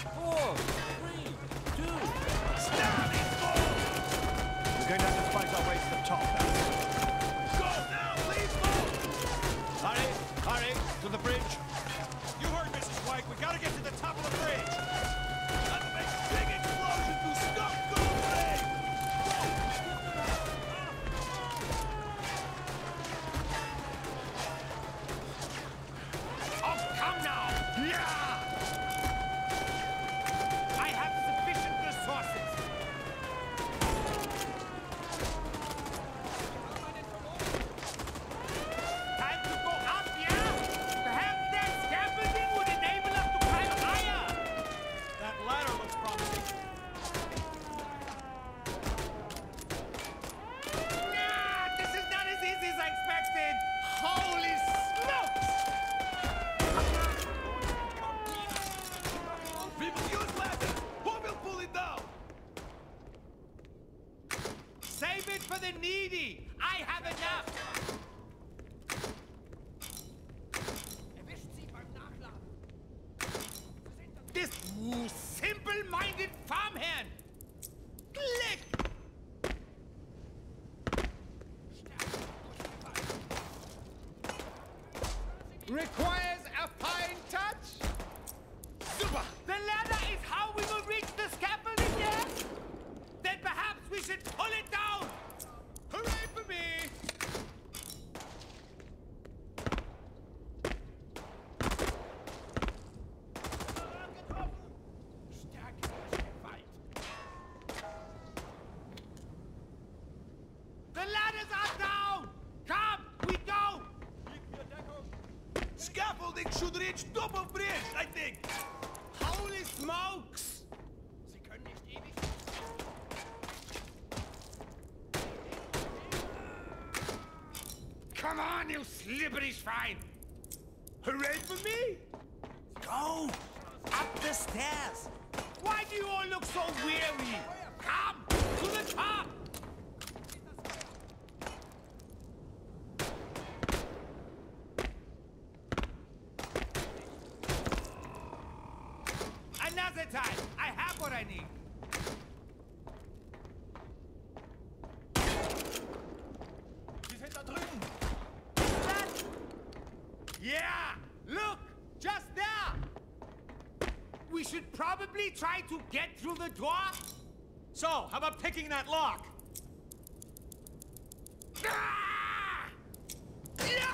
4, 3, 2. Stand these balls! We're going to have to fight our way to the top now. Go now, please move! Hurry, hurry, to the bridge. You heard Mrs. White, we gotta get to the top of the bridge! Gotta make a big explosion to stop Gauntlet! Oh, come now! Yeah! I have sufficient resources. Time to go up, yeah? Perhaps that scaffolding would enable us to climb higher. That ladder looks promising. Nah, this is not as easy as I expected. Holy smokes! People use ladders! Who will pull it down? Save it for the needy. I have enough. This simple-minded farmhand. Click. Requires a fine touch. Super. The ladder is how we will reach the scaffolding, yes? Then perhaps we should pull it down. Hooray for me! The ladders are down! Come, we go! Scaffolding should reach top of bridge, I think! Holy smokes! Come on, you slippery swine! Hooray for me! Go! Up the stairs! Why do you all look so weary? Come, to the top! Another time! I have what I need! Sie sind da drüben! That? Yeah! Look! Just there! We should probably try to get through the door. So, how about picking that lock? Ah! Yeah!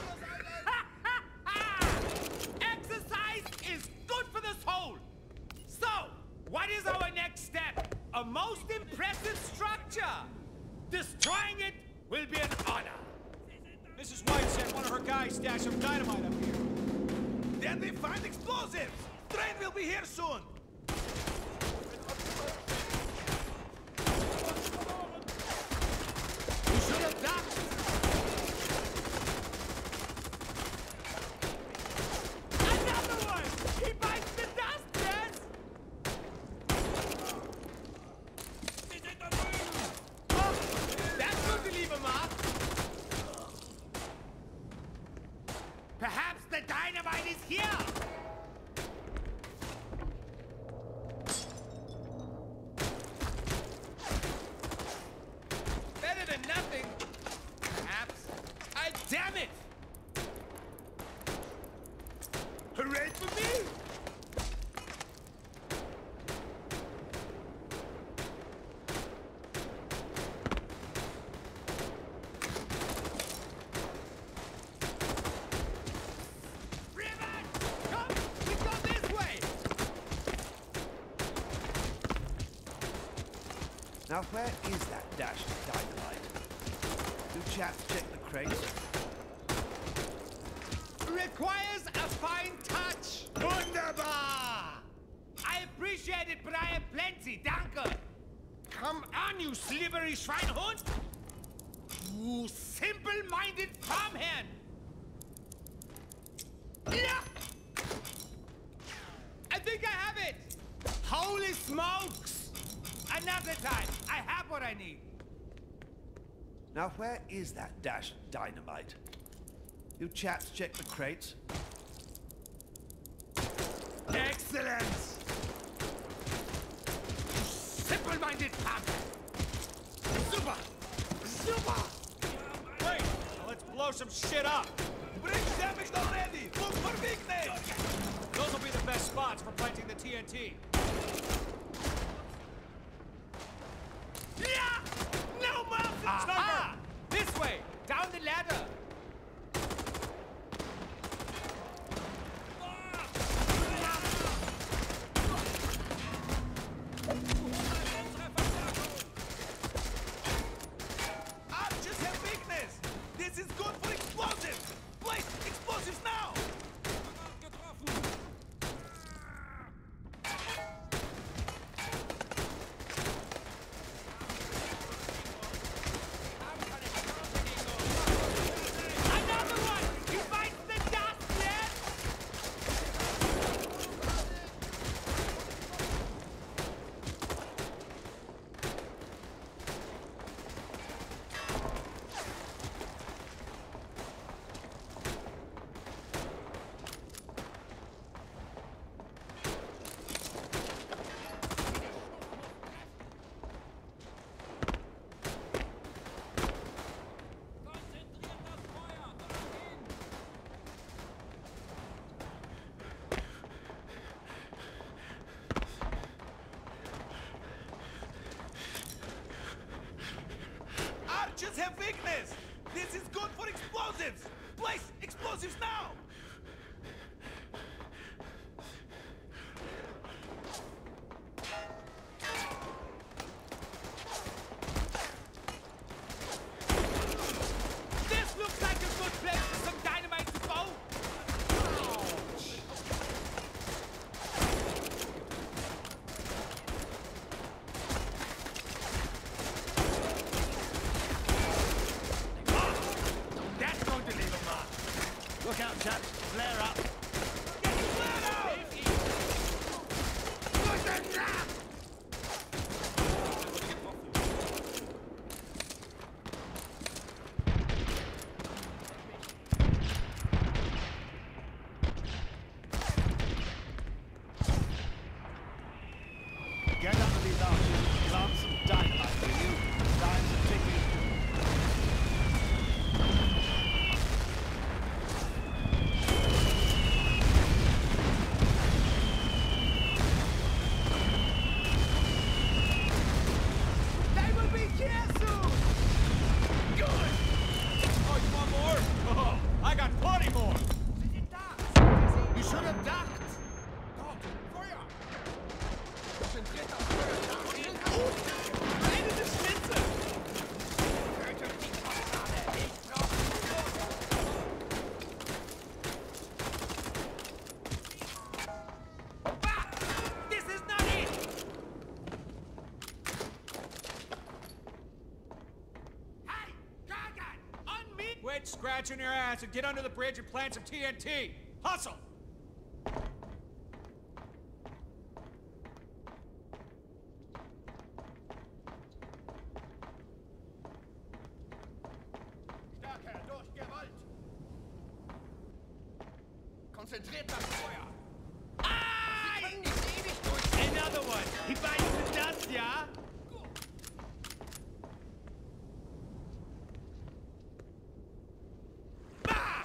Exercise is good for the soul. So, what is our next step? A most impressive structure. Destroying it will be an honor. Mrs. White said one of her guys stashed some dynamite up here. Then they find explosives! Train will be here soon! You should have ducked. Another one! He bites the dust, Des! Oh, that's going to leave a mark. Perhaps the dynamite is here! Better than nothing. Perhaps. Damn it! Hooray for me! Ribbon! Come! We go this way! Now, where is that dash of dynamite? Do chaps check the crates? Requires a fine touch. Wunderbar! I appreciate it, but I have plenty. Danke. Come on, you slippery Schweinhund! You simple-minded farmhand! Yeah! I think I have it! Holy smokes! Another time. I have what I need. Now, where is that dash of dynamite? You chaps check the crates? Excellent! Find it, punk! Super! Super! Great! Now let's blow some shit up! Bridge damaged already! Look for weakness! Those will be the best spots for planting the TNT. Yeah! No mountain! Sniper! This way! Down the ladder! Archers have weakness! This is good for explosives! Place explosives now! Another one! You bite the dust yet? Konzentriert das Feuer! Dorthin! Archers have weakness! This is good for explosives! Place explosives now! This looks like a good place for some dynamite to go! That's going to leave a mark. Look out, chaps! Flare up! Good enough! Get under these archers, plant some dynamite, will you? Time's ticking. They will be here soon! Good! Oh, you want more? Oh, I got plenty more! You should have ducked! Eine Schnitzel! Bah! This is not it! Hey! Dragon! On me! Quit scratching your ass and get under the bridge and plant some TNT! Hustle! Stärker durch Gewalt! Konzentriert das Feuer! Ah! Ich kann nicht ewig durch... Another one! He bites the dust, ja? Bah!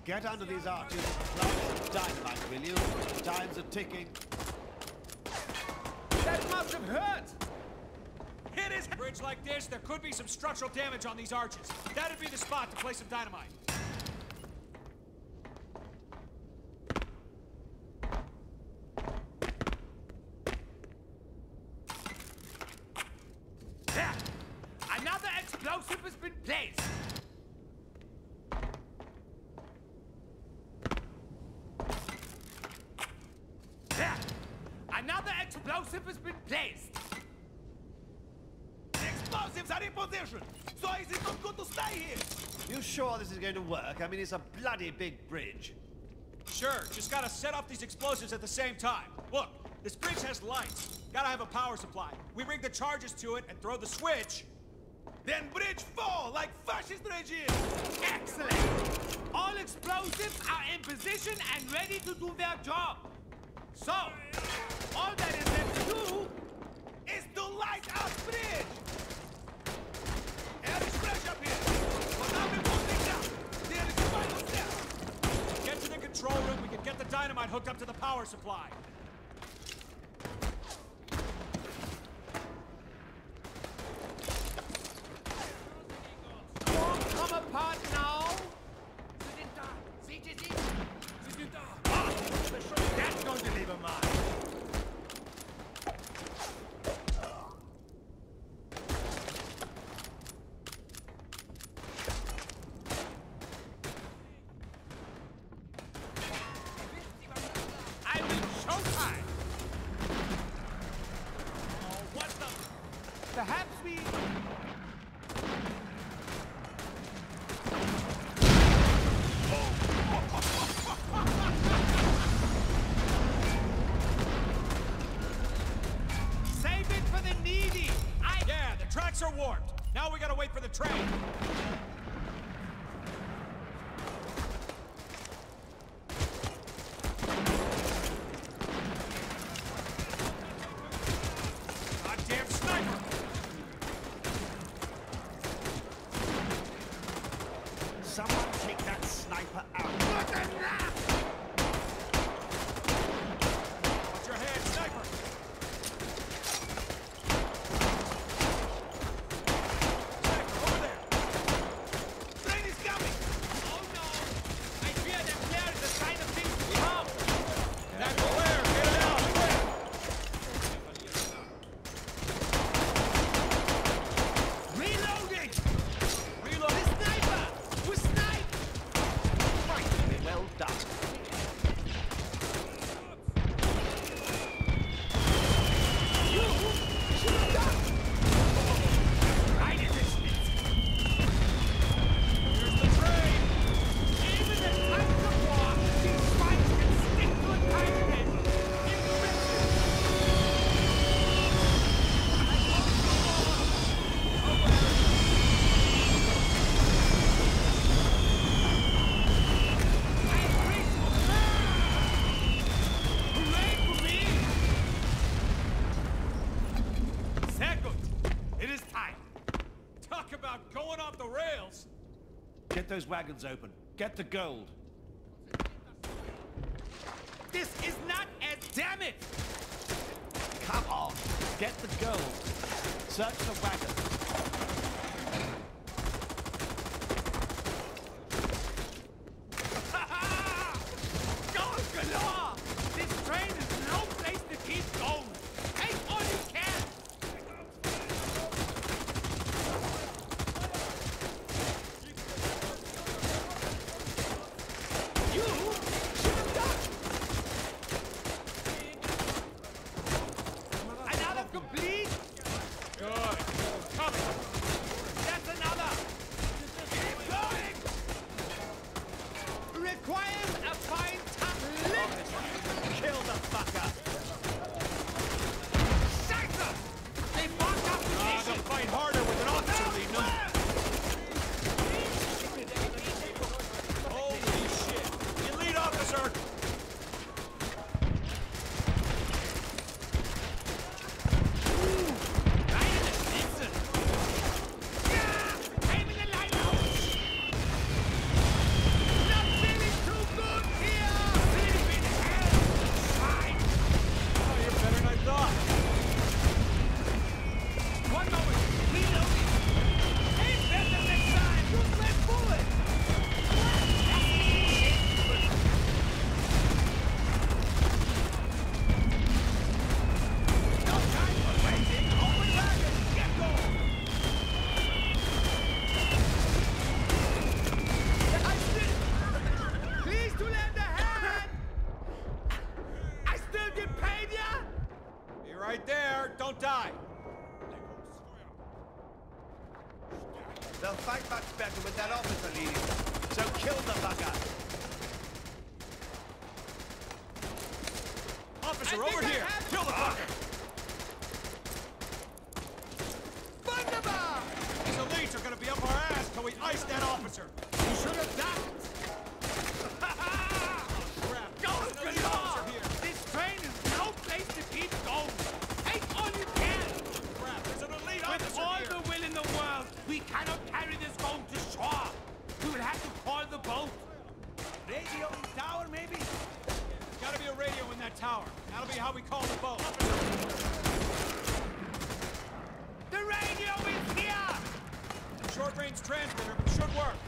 Get under these arches and plant some dynamite, will you? Time's are ticking. That must have hurt! Hit his bridge like this, there could be some structural damage on these arches. That'd be the spot to place some dynamite. There! Another explosive has been placed! There! Another explosive has been placed! The explosives are in position! So is it not good to stay here? You sure this is going to work? I mean, it's a bloody big bridge. Sure, just gotta set off these explosives at the same time. Look, this bridge has lights. Gotta have a power supply. We rig the charges to it and throw the switch. Then bridge fall like fascist regime! Excellent! All explosives are in position and ready to do their job. So, all that is left to do Is to light up bridge! Air is fresh up here! But now we won't take down! There is the final step! Get to the control room, we can get the dynamite hooked up to the power supply. won't come apart now. That's going to leave a mark. I will showtime. Oh, what the... Perhaps we... Save it for the needy! Yeah, the tracks are warped. Now we gotta wait for the train. Goddamn sniper! Someone take that sniper out. Watch your head, sniper! Sniper, over there! Train is coming! Oh no! I fear that there is a sign of things to come! That's clear! Get it out, quick! Reloading! Reload! The sniper! We're sniped! Frightfully well done. You should have done! Right in this bit. Here's the train! Even in times of war, these spikes can stick to a target. Hooray for me! Second, it is time. Talk about going off the rails! Get those wagons open. Get the gold. This is not a damn it! Come on. Get the gold. Search the wagon. Gold galore! This train is no place to keep gold. Take all you can. You should have done. Another complete. Good. Cover! fight much better with that officer leading. So kill the bugger. Officer, over here! Kill the fucker! Wunderbar! These elites are gonna be up our ass till we ice that officer! You should have ducked! Crap! Go There's an for elite officer here! This train is no place to keep going! Take all you can! Crap! There's an elite With officer all here! the will in the world, we cannot carry this boat to shore! We will have to call the boat! Radio in tower, maybe? There's gotta be a radio in that tower. That'll be how we call the boat. The radio is here! Short-range transmitter should work.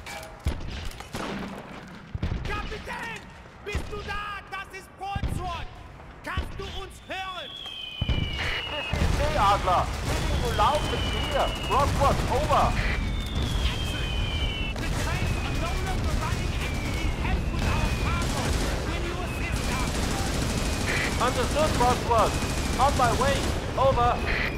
Kapitän! Bist du da? Das ist Portsmouth! Kannst du uns hören? Hey, Adler! Speaking you loud and clear! Broadwatch, over! Excellent! The trains are no longer running and we need help with our cargo. Will you assist us? Understood, Broadwatch! On my way! Over!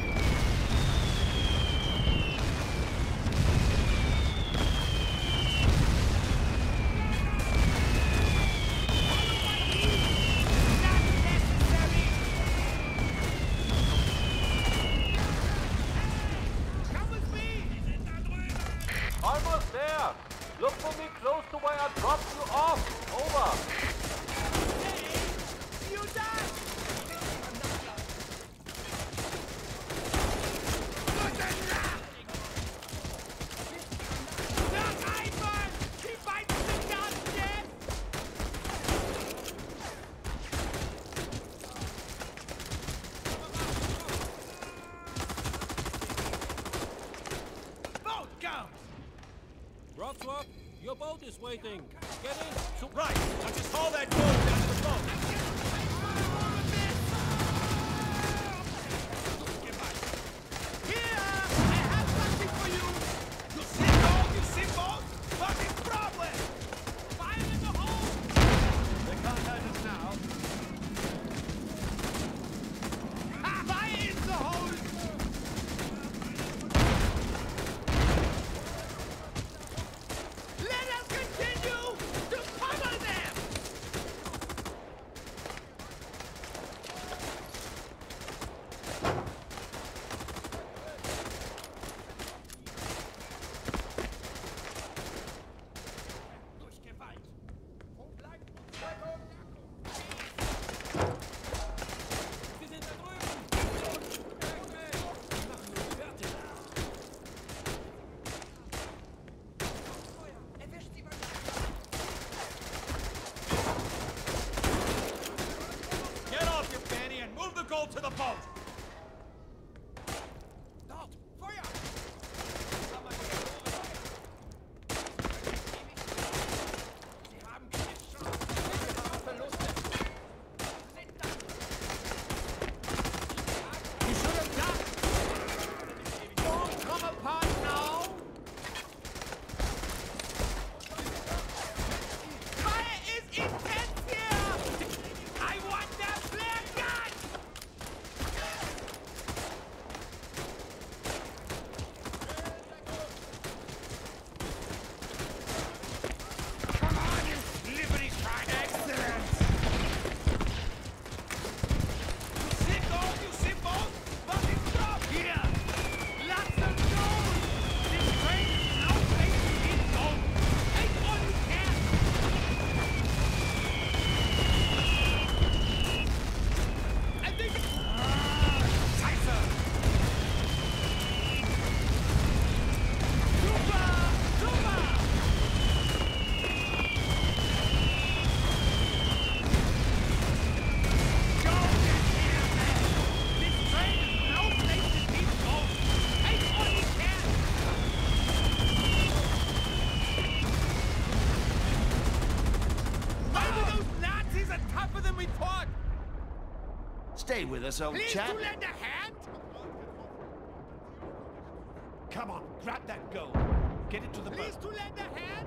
Almost there! Look for me close to where I dropped you off! Over! Rockswap, your boat is waiting. Get in. So Right! Now just haul that gold down to the boat. Here! I have something for you! You see, you see, boss? What is problem? Fire in the hole! They can't hurt us now. Fire in the hole! Let us continue to pummel them! wir sind da drüben. Get off your fanny and move the gold to the boat! Dort! Feuer! Sie haben keine Chance. Verluste. You should have ducked. Don't come apart now. Fire is intense here. I want that flare gun. Come on, you Liberty Shrine! Excellent! You see, boss? What is problem? Here! Lots of gold! This train is no place to keep gold! Take all you can! I think it's... Scheiße! Super! Super! Gold is here, man! This train is no place to keep gold! Take all you can! Maybe those Nazis are tougher than we thought! Stay with us, old Please chap. to lend a hand? Come on, grab that gold. Get it to the Please boat. to lend a hand?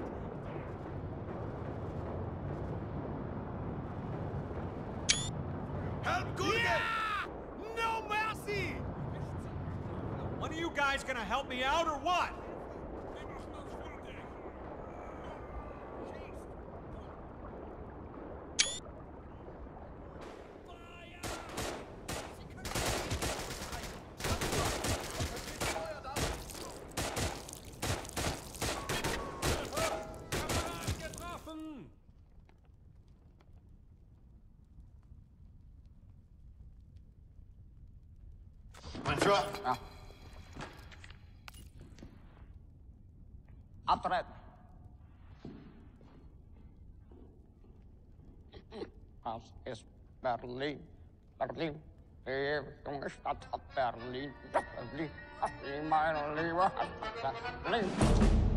Help good Yeah! No mercy! One of you guys gonna help me out or what? Mein Führer. Ja. Abtreten. Das ist Berlin. Berlin. Die junge Stadt hat Berlin. Berlin. Meine Liebe hat Berlin.